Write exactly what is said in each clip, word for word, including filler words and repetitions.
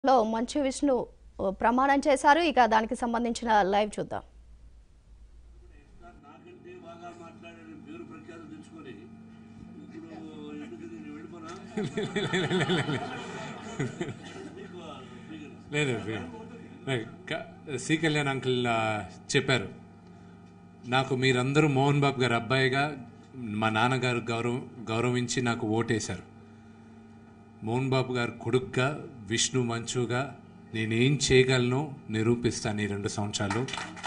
లో మంచు విష్ణు ప్రమాణం చేశారు. ఇక దానికి సంబంధించిన లైవ్ చూద్దాం. లేదు సి కళ్యాణ్ అంకుల్ చెప్పారు, నాకు మీరందరూ మోహన్ బాబు గారు అబ్బాయిగా మా నాన్నగారు గౌరవ గౌరవించి నాకు ఓటేశారు. మోహన్ బాబు గారు కొడుకుగా విష్ణు మంచుగా నేనేం చేయగలను నిరూపిస్తాను ఈ రెండు సంవత్సరాలు.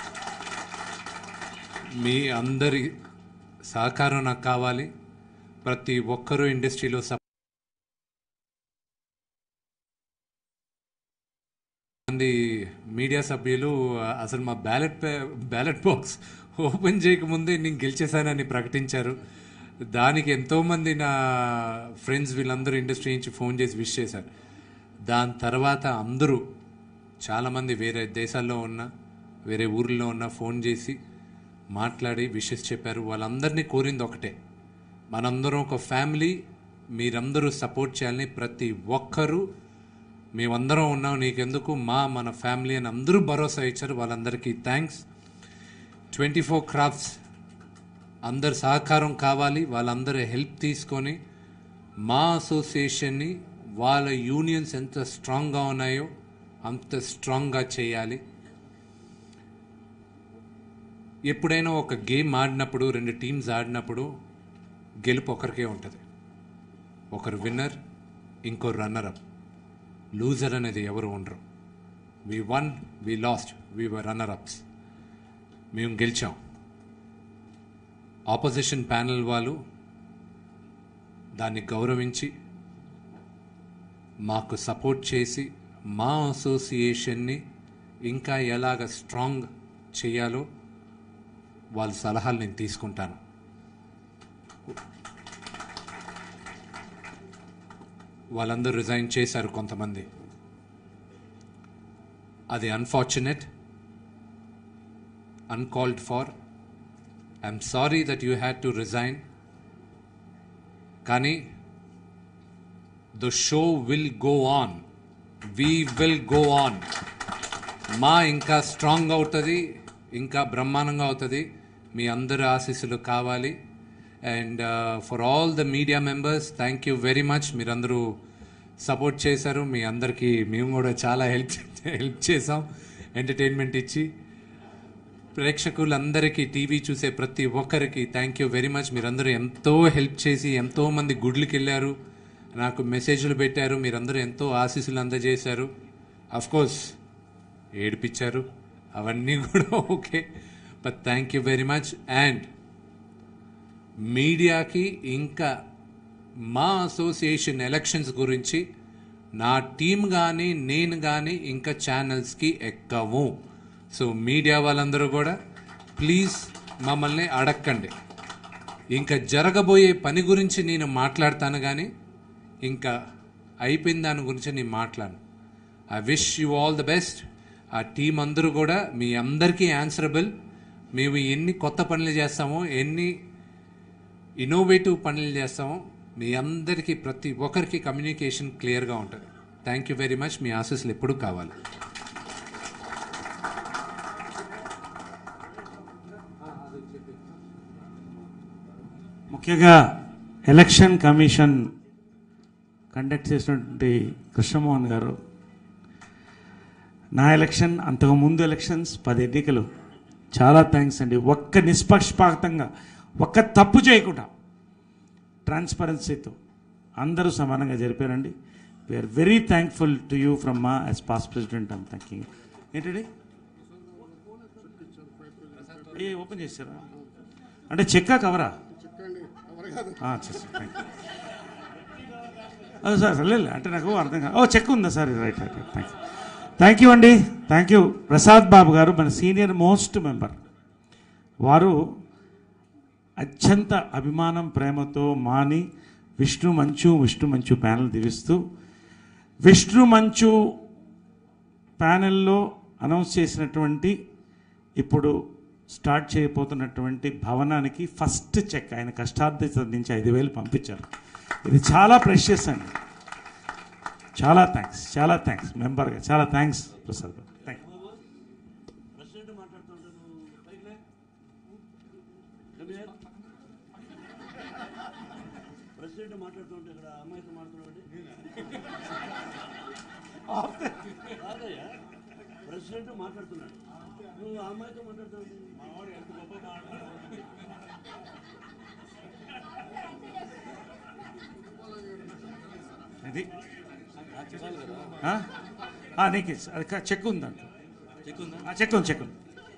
మీ అందరి సహకారం నాకు కావాలి. ప్రతి ఒక్కరూ ఇండస్ట్రీలో మంది మీడియా సభ్యులు అసలు మా బ్యాలెట్ బ్యాలెట్ బాక్స్ ఓపెన్ చేయకముందే నేను గెలిచేశానని ప్రకటించారు. దానికి ఎంతోమంది నా ఫ్రెండ్స్ వీళ్ళందరూ ఇండస్ట్రీ నుంచి ఫోన్ చేసి విష్ చేశారు. దాని తర్వాత అందరూ చాలామంది వేరే దేశాల్లో ఉన్న వేరే ఊర్లో ఉన్న ఫోన్ చేసి మాట్లాడి విషెస్ చెప్పారు. వాళ్ళందరినీ కోరింది ఒకటే, మనందరం ఒక ఫ్యామిలీ, మీరందరూ సపోర్ట్ చేయాలని. ప్రతి ఒక్కరూ మేమందరం ఉన్నాం నీకెందుకు మా మన ఫ్యామిలీ అని అందరూ భరోసా ఇచ్చారు. వాళ్ళందరికీ థ్యాంక్స్. ట్వంటీ ఫోర్ క్రాఫ్ట్స్ అందరు సహకారం కావాలి. వాళ్ళందరూ హెల్ప్ తీసుకొని మా అసోసియేషన్ని వాళ్ళ యూనియన్స్ ఎంత స్ట్రాంగ్గా ఉన్నాయో అంత స్ట్రాంగ్గా చేయాలి. ఎప్పుడైనా ఒక గేమ్ ఆడినప్పుడు, రెండు టీమ్స్ ఆడినప్పుడు గెలుపు ఒకరికే ఉంటుంది. ఒకరు విన్నర్, ఇంకో రన్నర్ అప్. లూజర్ అనేది ఎవరు ఉండరు. We won, we lost, we were runner ups. మేము గెలిచాం. ఆపోజిషన్ ప్యానెల్ వాళ్ళు దాన్ని గౌరవించి మాకు సపోర్ట్ చేసి మా అసోసియేషన్ని ఇంకా ఎలాగ స్ట్రాంగ్ చేయాలో వాళ్ళ సలహాలు నేను తీసుకుంటాను. వాళ్ళందరూ రిజైన్ చేశారు కొంతమంది. అది unfortunate, uncalled for. I'm sorry that you had to resign. Kani, the show will go on. We will go on. Ma inka strong avutadi, inka brahmananga avutadi. మీ అందరి ఆశీస్సులు కావాలి. And for all the media members, thank you very much. మీరందరూ support చేశారు. మీ అందరికీ మేము కూడా చాలా హెల్ప్ హెల్ప్ చేసాం ఎంటర్టైన్మెంట్ ఇచ్చి. ప్రేక్షకులందరికీ, టీవీ చూసే ప్రతి ఒక్కరికి థ్యాంక్ యూ వెరీ మచ్. మీరందరూ ఎంతో హెల్ప్ చేసి ఎంతోమంది గుడ్లకి వెళ్ళారు, నాకు మెసేజ్లు పెట్టారు. మీరందరూ ఎంతో ఆశీస్సులు అందజేశారు. అఫ్కోర్స్ ఏడిపించారు, అవన్నీ కూడా okay. But thank you very much. And మీడియాకి ఇంకా మా అసోసియేషన్ ఎలక్షన్స్ గురించి నా టీం కానీ నేను కానీ ఇంకా ఛానల్స్కి ఎక్కము. సో మీడియా వాళ్ళందరూ కూడా ప్లీజ్ మమ్మల్ని అడక్కండి. ఇంకా జరగబోయే పని గురించి నేను మాట్లాడతాను, కానీ ఇంకా అయిపోయిన దాని గురించి నేను మాట్లాడను. I wish you all the best. ఆ టీం అందరూ కూడా మీ అందరికీ ఆన్సరబుల్. మేము ఎన్ని కొత్త పనులు చేస్తామో, ఎన్ని ఇన్నోవేటివ్ పనులు చేస్తామో, మీ అందరికీ ప్రతి ఒక్కరికి కమ్యూనికేషన్ క్లియర్గా ఉంటుంది. Thank you very much. మీ ఆశీస్సులు ఎప్పుడూ కావాలి. ముఖ్యంగా ఎలక్షన్ కమిషన్ కండక్ట్ చేసినటువంటి కృష్ణమోహన్ గారు, నా ఎలక్షన్, అంతకుముందు ఎలక్షన్స్ పది ఎన్నికలు, చాలా థ్యాంక్స్ అండి. ఒక్క నిష్పక్షపాతంగా, ఒక్క తప్పు చేయకుండా ట్రాన్స్పరెన్సీతో అందరూ సమానంగా జరిపారండి. We're very thankful to you from మా as past president. I'm thanking. ఏంటండి ఏ ఓపెన్ చేశారా అంటే చెక్కా కవరా? సార్ లేదు అంటే నాకు అర్థం కాదు. ఓ చెక్ ఉందా sir? Right right thank you thank you అండి. Thank you. ప్రసాద్ బాబు గారు మన సీనియర్ మోస్ట్ మెంబర్, వారు అత్యంత అభిమానం ప్రేమతో మాని విష్ణు మంచు విష్ణు మంచు ప్యానెల్ దివిస్తూ, విష్ణు మంచు ప్యానెల్లో అనౌన్స్ చేసినటువంటి ఇప్పుడు స్టార్ట్ చేయబోతున్నటువంటి భవనానికి ఫస్ట్ చెక్ ఆయన కష్టార్జిత నుంచి ఐదు వేలు పంపించారు. ఇది చాలా ప్రెషియస్ అండి. చాలా థ్యాంక్స్ చాలా థ్యాంక్స్ మెంబర్గా చాలా thanks Prasad Babu thank you. President మాట్లాడుతున్నాడు నువ్వు ఆ అమ్మాయితో మాట్లాడుతున్నావు ఇది నీకు అది చెక్ ఉంది దాంట్లో చెక్ ఉందా చెక్ ఉంది చెక్ ఉంది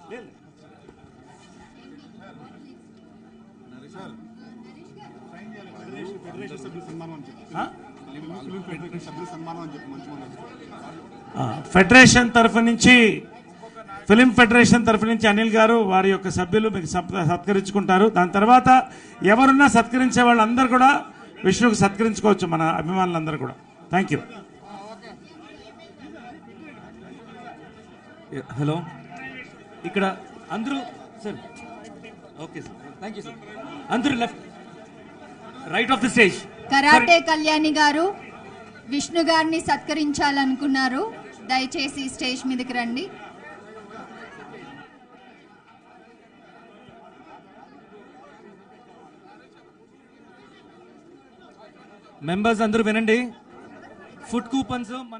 ఫెడరేషన్ తరఫు నుంచి ఫిలిం ఫెడరేషన్ తరఫు నుంచి అనిల్ గారు వారి యొక్క సభ్యులు మీకు సత్కరించుకుంటారు. దాని తర్వాత ఎవరున్నా సత్కరించే వాళ్ళందరూ కూడా విష్ణుకు సత్కరించుకోవచ్చు, మన అభిమానులందరూ కూడా. Thank you. హలో, ఇక్కడ అందరూ sir okay sir thank you sir. అందరూ left right of the stage. Karate Kalyani garu Vishnu గారిని సత్కరించాలనుకున్నారు, దయచేసి స్టేజ్ మీదకి రండి. మెంబర్స్ అందరూ వినండి, ఫుడ్ కూపన్స్ మన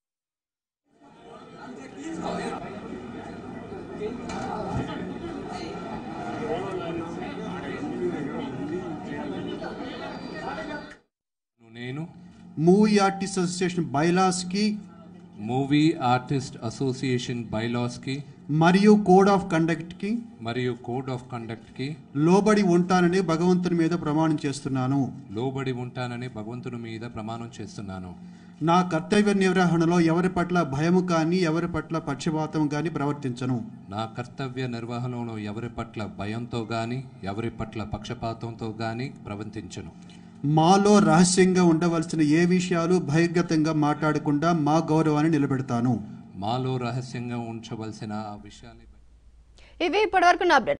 నేను మూవీ ఆర్టిస్ట్ అసోసియేషన్ బైలాస్కి మూవీ ఆర్టిస్ట్ అసోసియేషన్ బైలాస్కి మరియు కోడ్ ఆఫ్ కండక్ట్కి మరియు కోడ్ ఆఫ్ కండక్ట్కి లోబడి ఉంటానని భగవంతుని మీద ప్రమాణం చేస్తున్నాను. లోబడి ఉంటానని భగవంతుని మీద ప్రమాణం చేస్తున్నాను. నా కర్తవ్య నిర్వహణలో ఎవరి పట్ల భయము కానీ ఎవరి పట్ల పక్షపాతం కానీ ప్రవర్తించను. నా కర్తవ్య నిర్వహణలో ఎవరి పట్ల భయంతో కానీ ఎవరి పట్ల పక్షపాతంతో కానీ ప్రవర్తించను. మాలో రహస్యంగా ఉండవలసిన ఏ విషయాలు బహిర్గతంగా మాట్లాడకుండా మా గౌరవాన్ని నిలబెడతాను. మాలో రహస్యంగా ఉంచవలసిన ఆ విషయాన్ని ఇవి ఇప్పటివరకు నా